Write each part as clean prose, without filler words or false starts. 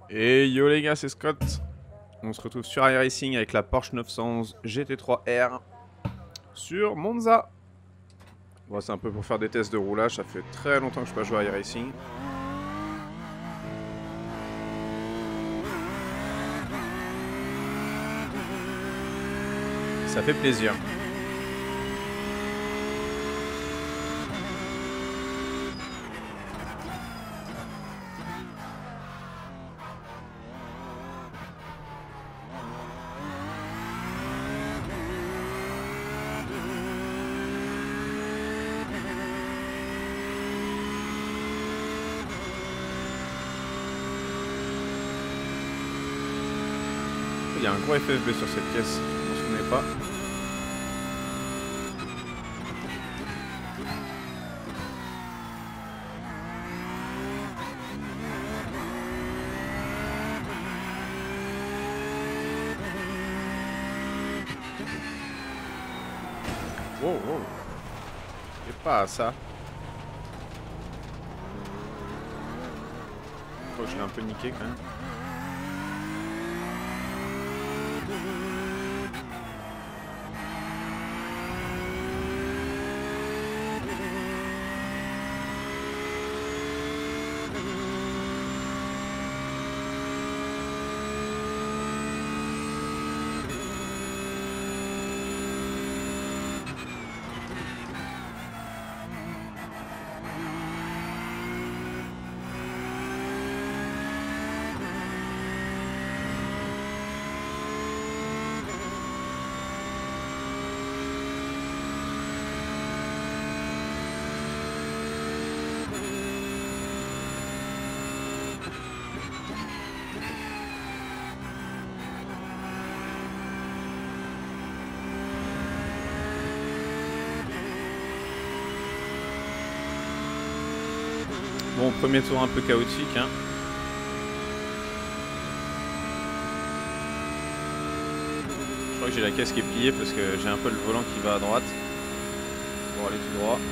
Et yo les gars, c'est Scott. On se retrouve sur iRacing avec la Porsche 911 GT3 R sur Monza. Bon, c'est un peu pour faire des tests de roulage, ça fait très longtemps que je n'ai pas joué à iRacing. Ça fait plaisir. Il y a un gros FFB sur cette caisse, je m'en souvenais pas. Wow, wow. C'est pas ça. Je crois que je l'ai un peu niqué quand même. Bon, premier tour un peu chaotique, hein. Je crois que j'ai la caisse qui est pliée parce que j'ai un peu le volant qui va à droite pour aller tout droit.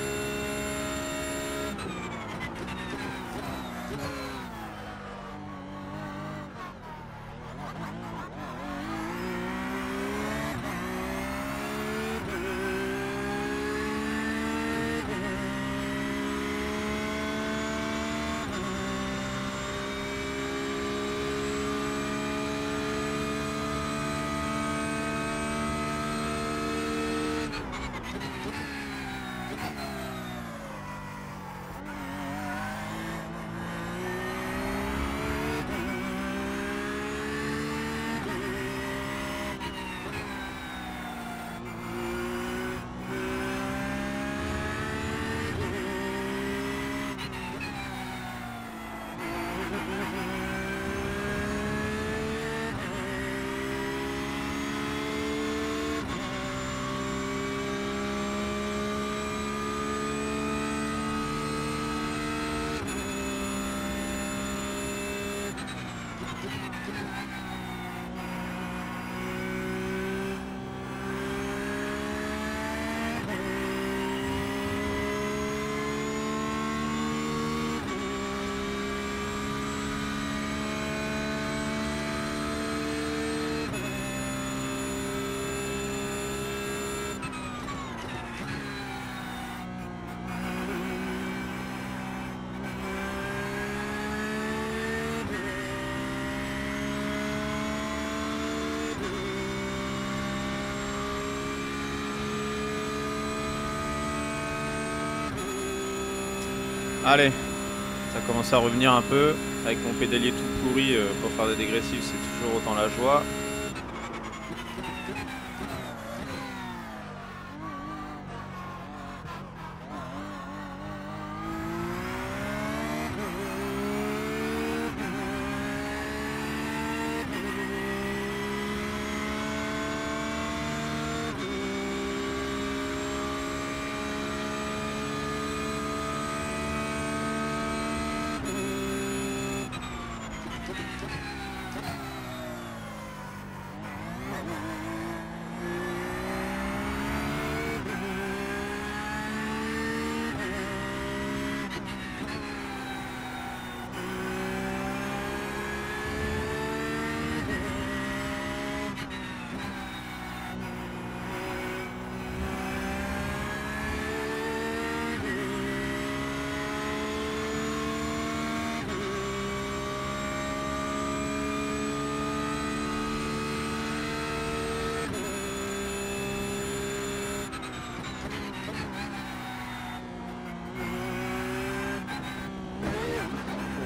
Allez, ça commence à revenir un peu. Avec mon pédalier tout pourri pour faire des dégressifs, c'est toujours autant la joie.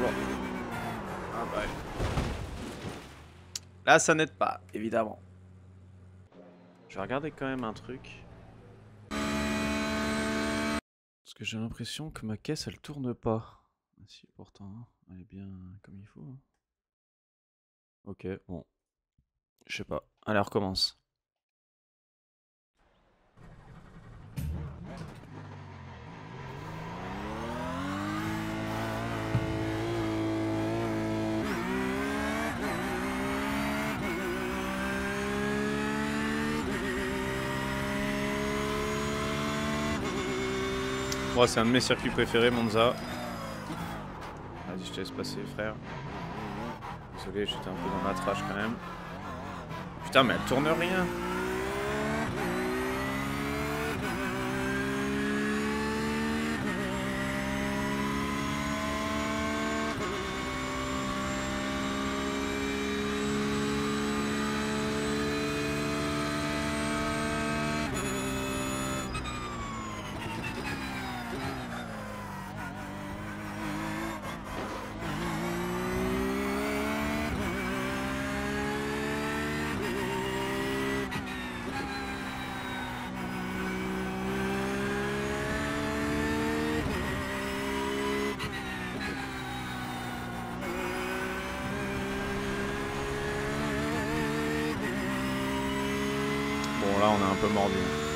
encore. Ah bah. Là, ça n'aide pas, évidemment. Je vais regarder quand même un truc. Parce que j'ai l'impression que ma caisse, elle tourne pas. Ah, si, pourtant, elle est bien comme il faut. Ok, bon. Je sais pas. Allez, on recommence. Moi, c'est un de mes circuits préférés, Monza. Vas-y, je te laisse passer, frère. Désolé, j'étais un peu dans la trash quand même. Putain, mais elle tourne rien. Bon, là, on est un peu mordu.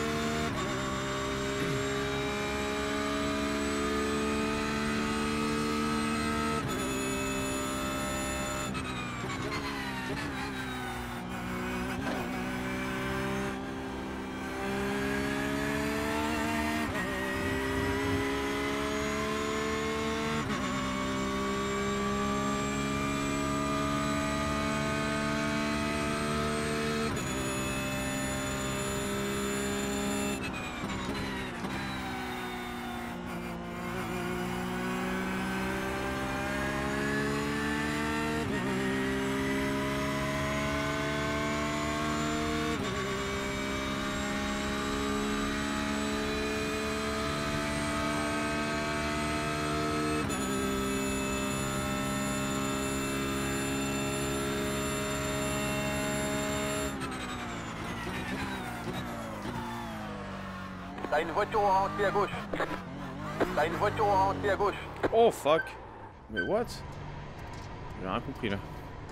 T'as une voiture au ralenti à gauche. T'as une voiture au ralenti à gauche. Oh fuck. Mais what? J'ai rien compris là.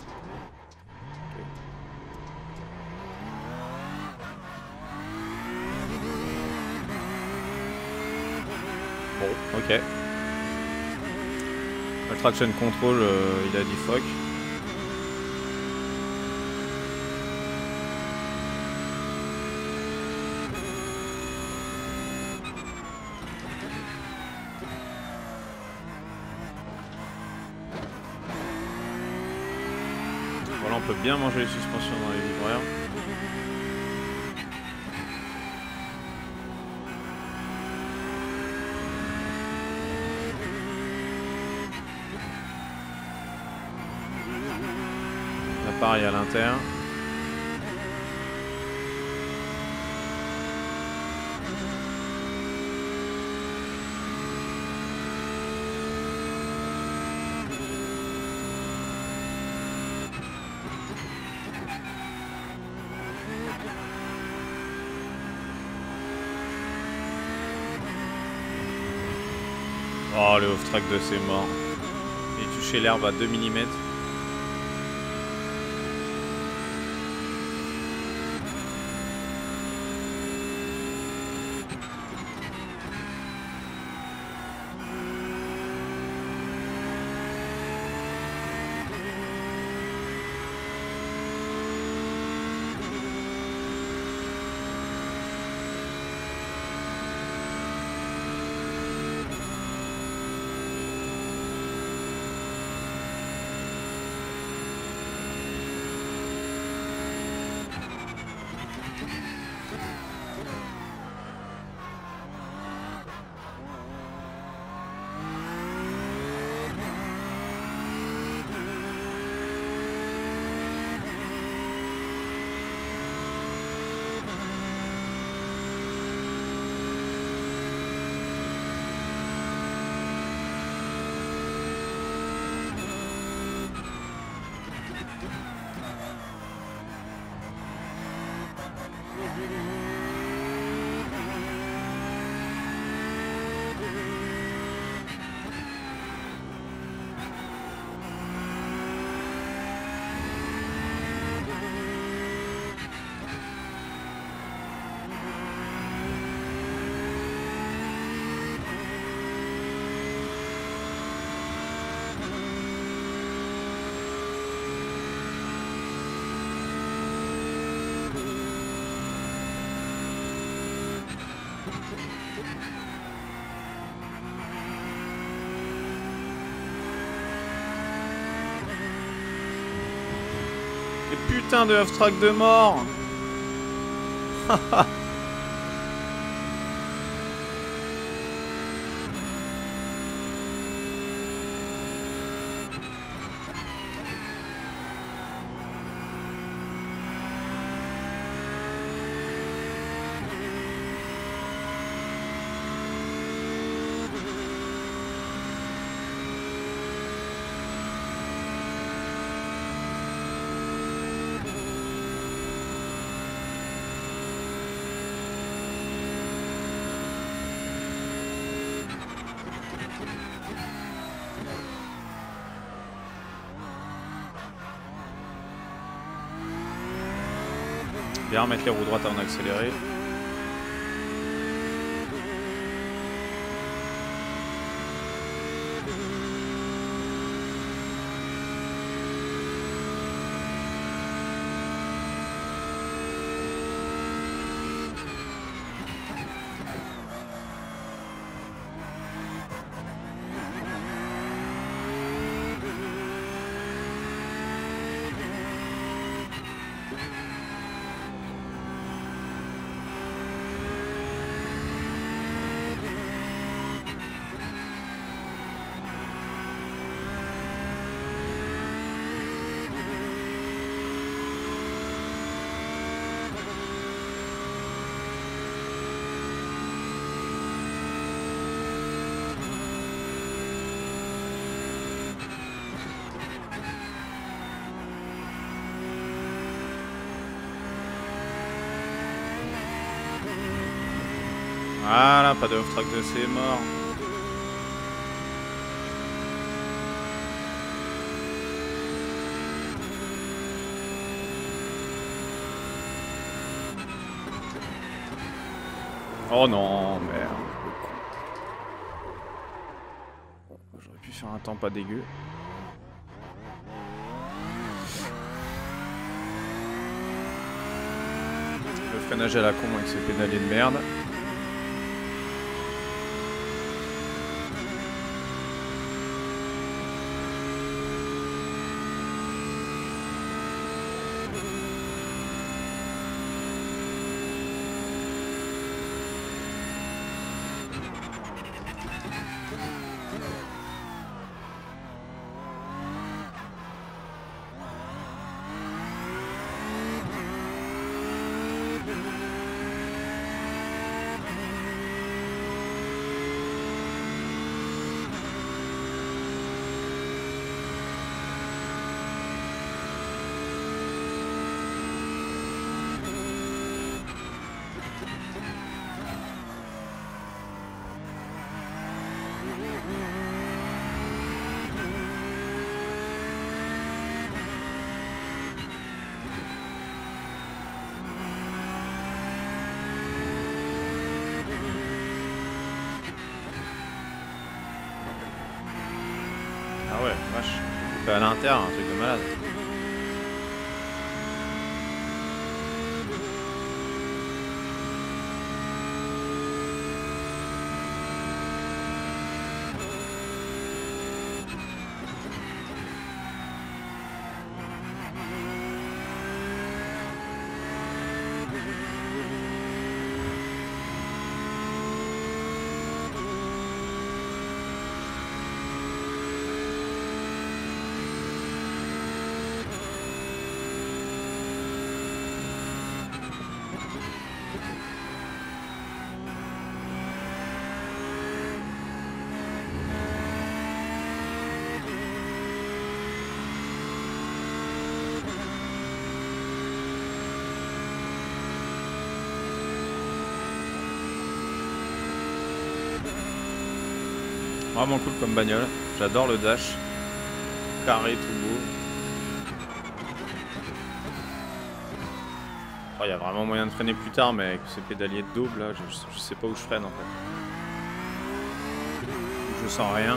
Bon, ok. Le traction control, il a dit fuck. Voilà, on peut bien manger les suspensions dans les vibraires. L'appareil à l'intérieur. Oh, le off-track de c'est mort. Il touché l'herbe à 2 mm. Et putain de off-track de mort. Bien mettre les roues droites en accéléré. Voilà, pas de off-track de c'est mort. Oh non, merde. J'aurais pu faire un temps pas dégueu. Le freinage à la con avec ce pédalier de merde. Ah ouais, vache. À l'inter, un truc de malade. Vraiment cool comme bagnole. J'adore le dash. Carré, tout beau. Il y a vraiment moyen de freiner plus tard, mais avec ce pédalier de double, là, je sais pas où je freine en fait. Je sens rien.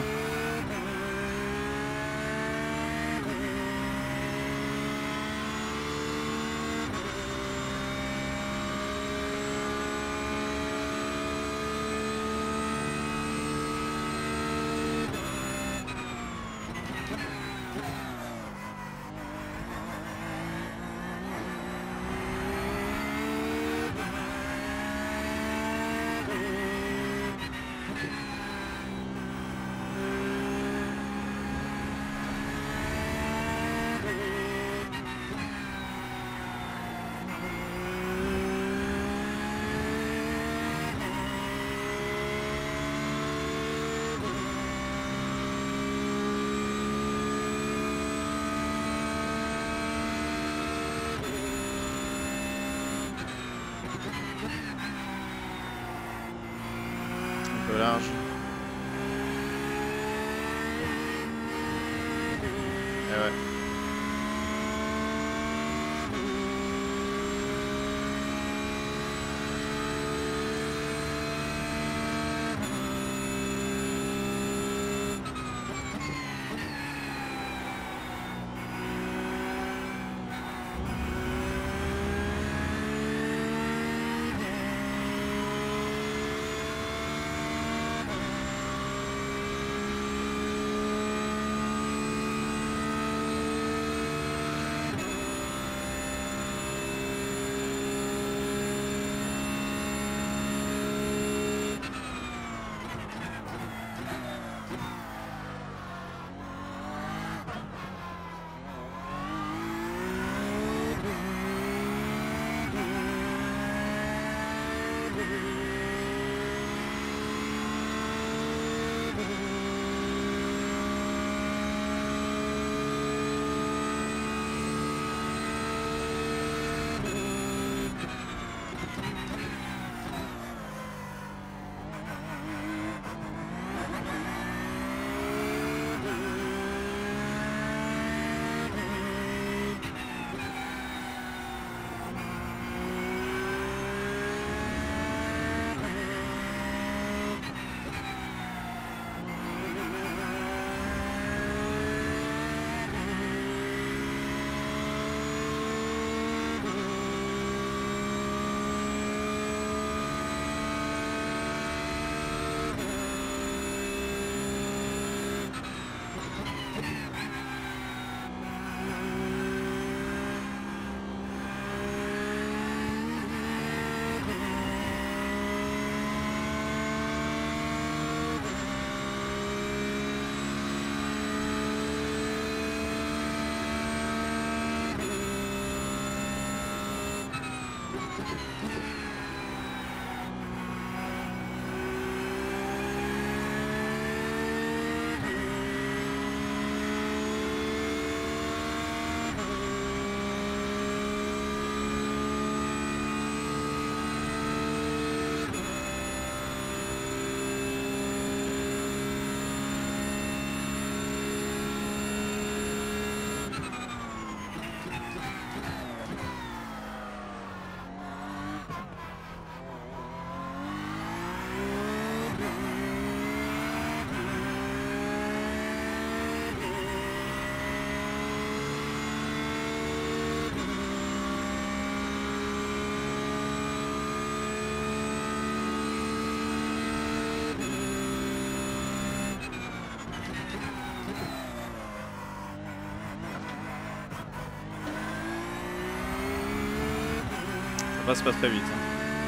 Un peu large. Et ouais. Ça passe pas très vite. Hein.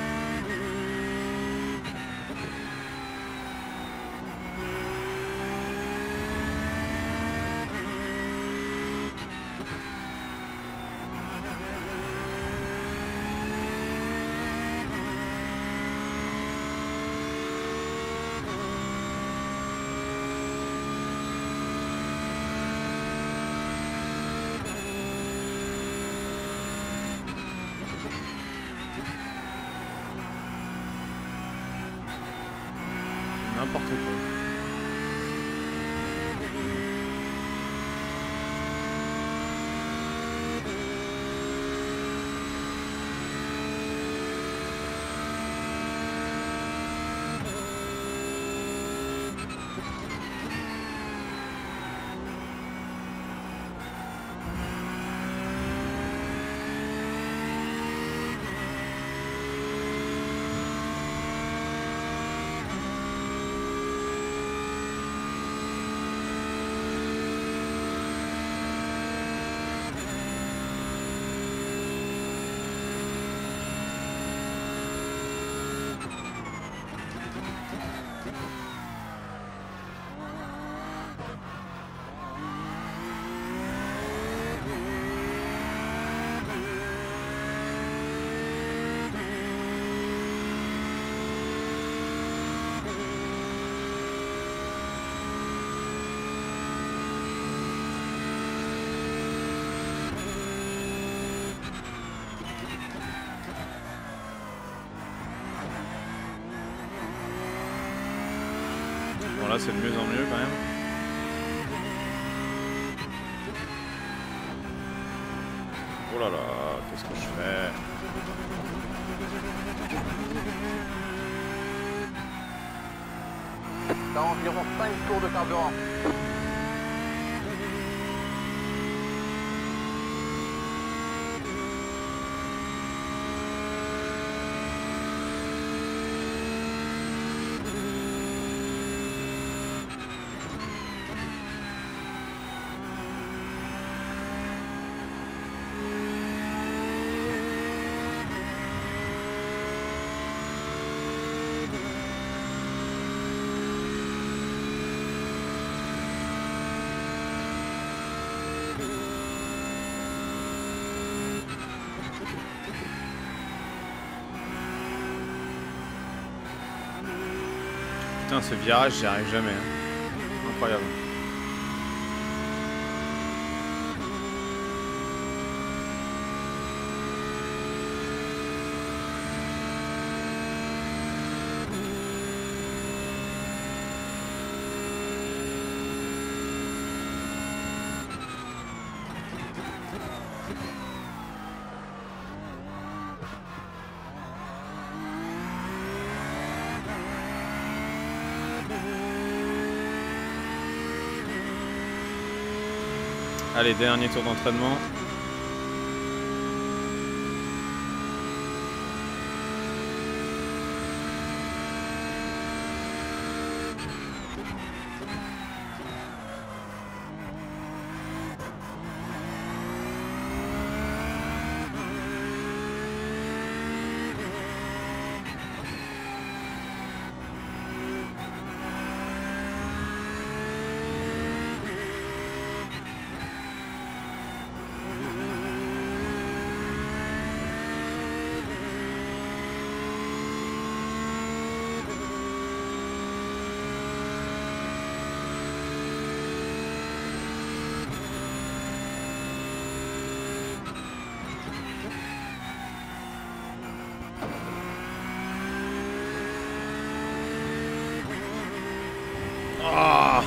N'importe quoi. Là, c'est de mieux en mieux quand même. Oh là là, qu'est-ce que je fais? T'as environ 5 tours de carburant. Putain, ce virage, j'y arrive jamais. Hein. Incroyable. Allez, dernier tour d'entraînement. Ah!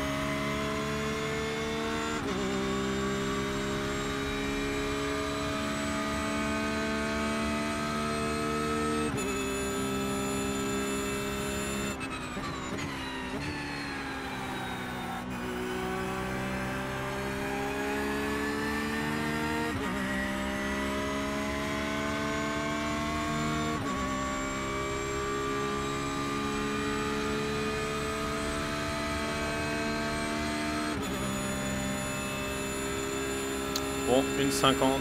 Bon, 1,50.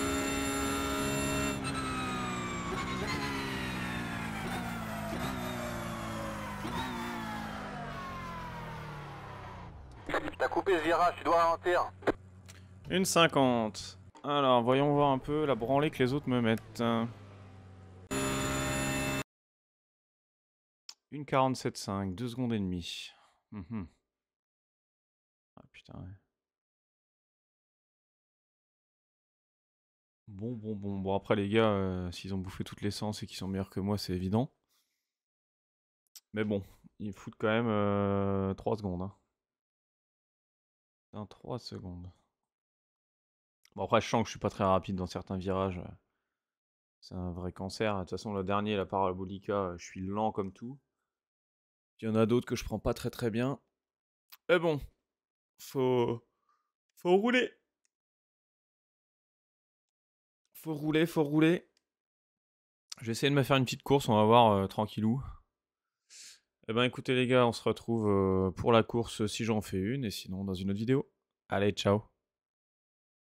T'as coupé ce virage, tu dois ralentir. 1,50. Alors, voyons voir un peu la branlée que les autres me mettent. 1,47,5, 2 secondes et demie. Ah putain, ouais. Bon, après les gars, s'ils ont bouffé toute l'essence et qu'ils sont meilleurs que moi, c'est évident. Mais bon, ils foutent quand même 3 secondes. Hein. Dans 3 secondes. Bon, après, je sens que je suis pas très rapide dans certains virages. C'est un vrai cancer. De toute façon, le dernier, la parabolica, je suis lent comme tout. Il y en a d'autres que je prends pas très bien. Mais bon, faut rouler. Faut rouler. Je vais essayer de me faire une petite course, on va voir tranquillou. Eh ben écoutez les gars, on se retrouve pour la course si j'en fais une, et sinon dans une autre vidéo. Allez, ciao.